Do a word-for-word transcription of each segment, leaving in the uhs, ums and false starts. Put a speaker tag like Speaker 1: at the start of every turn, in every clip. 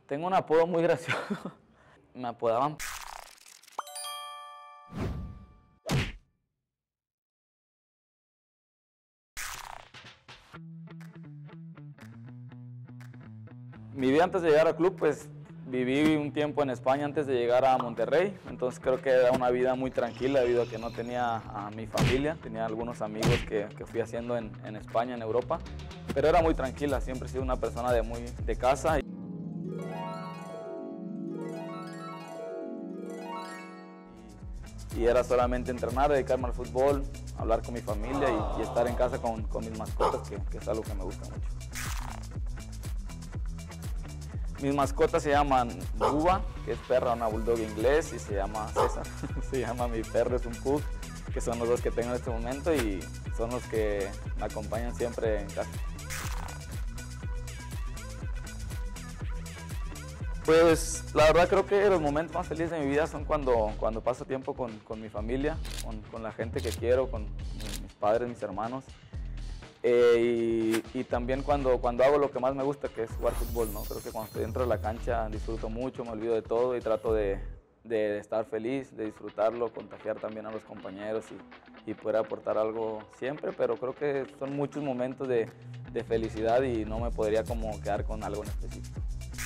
Speaker 1: Tengo un apodo muy gracioso. Me apodaban... Mi vida antes de llegar al club, pues viví un tiempo en España antes de llegar a Monterrey, entonces creo que era una vida muy tranquila debido a que no tenía a mi familia, tenía algunos amigos que, que fui haciendo en, en España, en Europa, pero era muy tranquila, siempre he sido una persona de, muy, de casa. Y era solamente entrenar, dedicarme al fútbol, hablar con mi familia y, y estar en casa con, con mis mascotas, que, que es algo que me gusta mucho. Mis mascotas se llaman Buba, que es perra, una bulldog inglés, y se llama César. Se llama mi perro, es un pug, que son los dos que tengo en este momento y son los que me acompañan siempre en casa. Pues la verdad creo que los momentos más felices de mi vida son cuando, cuando paso tiempo con, con mi familia, con, con la gente que quiero, con mis padres, mis hermanos. Eh, y, y también cuando, cuando hago lo que más me gusta, que es jugar fútbol, ¿no? Creo que cuando estoy dentro de la cancha disfruto mucho, me olvido de todo y trato de, de estar feliz, de disfrutarlo, contagiar también a los compañeros y, y poder aportar algo siempre, pero creo que son muchos momentos de, de felicidad y no me podría como quedar con algo en específico.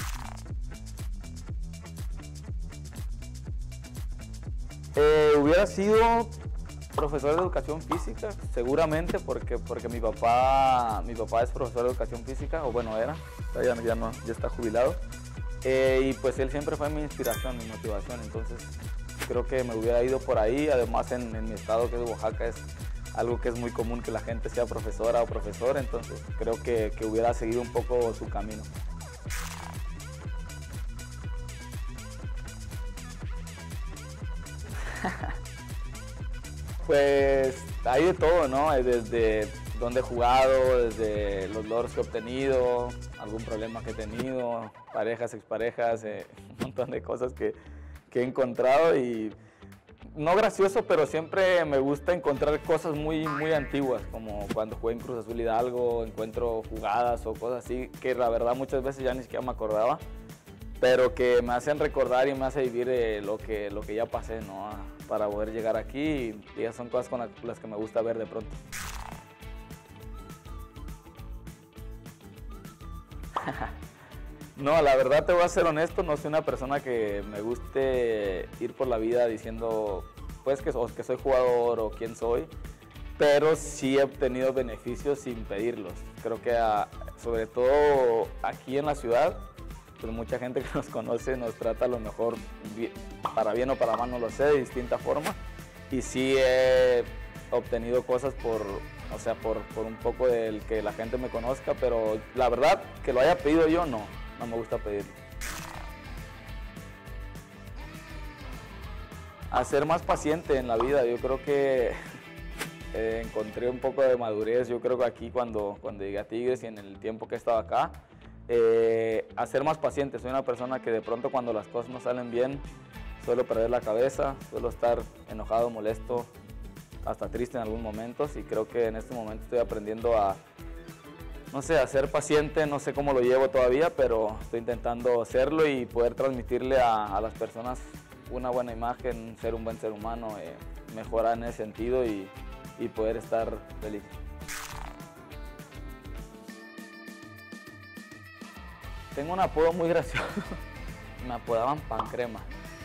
Speaker 1: Eh, hubiera sido profesor de educación física, seguramente, porque, porque mi, papá, mi papá es profesor de educación física, o bueno, era, ya, ya, no, ya está jubilado. Eh, y pues él siempre fue mi inspiración, mi motivación, entonces creo que me hubiera ido por ahí. Además en, en mi estado, que es Oaxaca, es algo que es muy común que la gente sea profesora o profesor, entonces creo que, que hubiera seguido un poco su camino. Pues hay de todo, ¿no? Desde dónde he jugado, desde los logros que he obtenido, algún problema que he tenido, parejas, exparejas, eh, un montón de cosas que, que he encontrado y no gracioso, pero siempre me gusta encontrar cosas muy, muy antiguas, como cuando jugué en Cruz Azul Hidalgo, encuentro jugadas o cosas así que la verdad muchas veces ya ni siquiera me acordaba, pero que me hacen recordar y me hace vivir eh, lo, que, lo que ya pasé, ¿no? Para poder llegar aquí, y esas son cosas con las que me gusta ver de pronto. No, la verdad te voy a ser honesto, no soy una persona que me guste ir por la vida diciendo pues que, o que soy jugador o quién soy, pero sí he obtenido beneficios sin pedirlos. Creo que a, sobre todo aquí en la ciudad, pues mucha gente que nos conoce nos trata a lo mejor para bien o para mal, no lo sé, de distinta forma. Y sí he obtenido cosas por, o sea, por, por un poco del que la gente me conozca, pero la verdad que lo haya pedido yo, no, no me gusta pedirlo. A ser más paciente en la vida, yo creo que eh, encontré un poco de madurez, yo creo que aquí cuando, cuando llegué a Tigres y en el tiempo que he estado acá, Eh, a ser más paciente. Soy una persona que de pronto cuando las cosas no salen bien suelo perder la cabeza, suelo estar enojado, molesto, hasta triste en algunos momentos, y creo que en este momento estoy aprendiendo a, no sé, a ser paciente. No sé cómo lo llevo todavía, pero estoy intentando hacerlo y poder transmitirle a, a las personas una buena imagen, ser un buen ser humano, eh, mejorar en ese sentido y, y poder estar feliz. Tengo un apodo muy gracioso, me apodaban Pan Crema.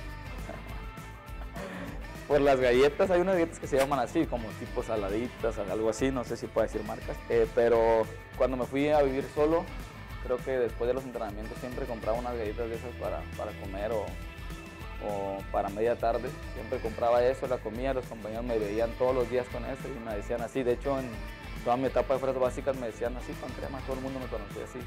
Speaker 1: Por las galletas, hay unas galletas que se llaman así, como tipo saladitas, algo así, no sé si puedo decir marcas. Eh, pero cuando me fui a vivir solo, creo que después de los entrenamientos siempre compraba unas galletas de esas para, para comer o, o para media tarde. Siempre compraba eso, la comía, los compañeros me veían todos los días con eso y me decían así. De hecho, en toda mi etapa de fuerzas básicas me decían así, Pan Crema, todo el mundo me conocía así.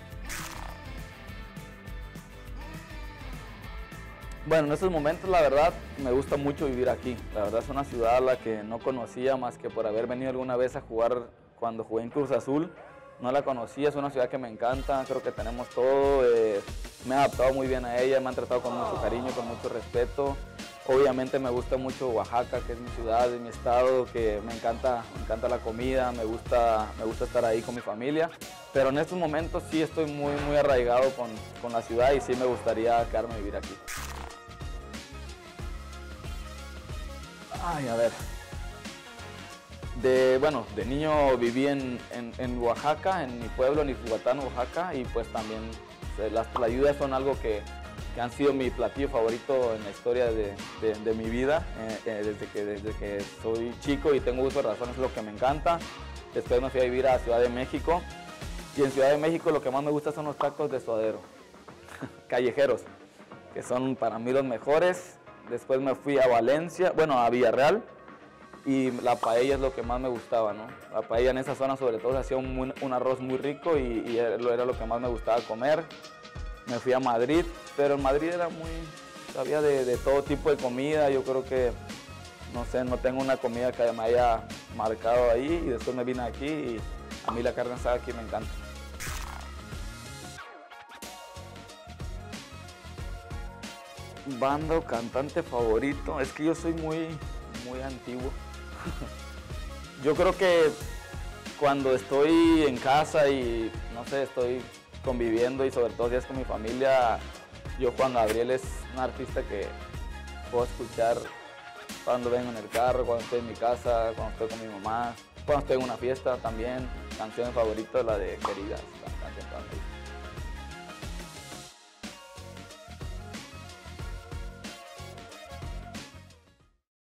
Speaker 1: Bueno, en estos momentos la verdad me gusta mucho vivir aquí. La verdad es una ciudad a la que no conocía más que por haber venido alguna vez a jugar cuando jugué en Cruz Azul. No la conocía, es una ciudad que me encanta, creo que tenemos todo. Eh, me he adaptado muy bien a ella, me han tratado con mucho cariño, con mucho respeto. Obviamente me gusta mucho Oaxaca, que es mi ciudad, es mi estado, que me encanta, me encanta la comida, me gusta, me gusta estar ahí con mi familia. pero en estos momentos sí estoy muy, muy arraigado con, con la ciudad y sí me gustaría quedarme a vivir aquí. Ay, a ver. De, bueno, de niño viví en, en, en Oaxaca, en mi pueblo, en Ixhuatán, Oaxaca, y pues también eh, las tlayudas son algo que, que han sido mi platillo favorito en la historia de, de, de mi vida, eh, eh, desde, que, desde que soy chico y tengo uso de razón, es lo que me encanta. Después me fui a vivir a Ciudad de México, y en Ciudad de México lo que más me gusta son los tacos de suadero, callejeros, que son para mí los mejores. Después me fui a Valencia, bueno, a Villarreal, y la paella es lo que más me gustaba, ¿no? La paella en esa zona sobre todo se hacía un, un arroz muy rico y, y era lo que más me gustaba comer. Me fui a Madrid, pero en Madrid era muy, había de, de todo tipo de comida. Yo creo que, no sé, no tengo una comida que me haya marcado ahí, y después me vine aquí y a mí la carne asada aquí me encanta. Banda o cantante favorito, es que yo soy muy, muy antiguo. Yo creo que cuando estoy en casa y, no sé, estoy conviviendo y sobre todo si es con mi familia, yo Juan Gabriel es un artista que puedo escuchar cuando vengo en el carro, cuando estoy en mi casa, cuando estoy con mi mamá, cuando estoy en una fiesta también. Canción favorita, la de Queridas, la canción